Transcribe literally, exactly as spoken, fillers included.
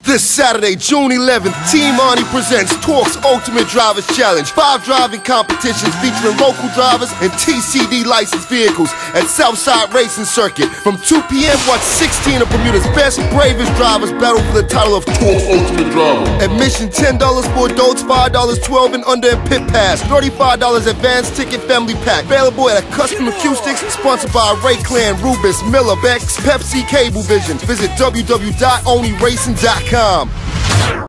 This Saturday, June eleventh, Team Arnie presents TORC's Ultimate Drivers Challenge. Five driving competitions featuring local drivers and T C D licensed vehicles at Southside Racing Circuit. From two p m, watch sixteen of Bermuda's best, bravest drivers battle for the title of TORC's Ultimate Driver. Admission ten dollars for adults, five dollars twelve and under in pit pass, thirty-five dollars advanced ticket family pack. Available at a Custom Acoustics, sponsored by Ray Clan, Rubis, Miller, Bex, Pepsi, Cablevision. Visit w w w dot oni racing dot com.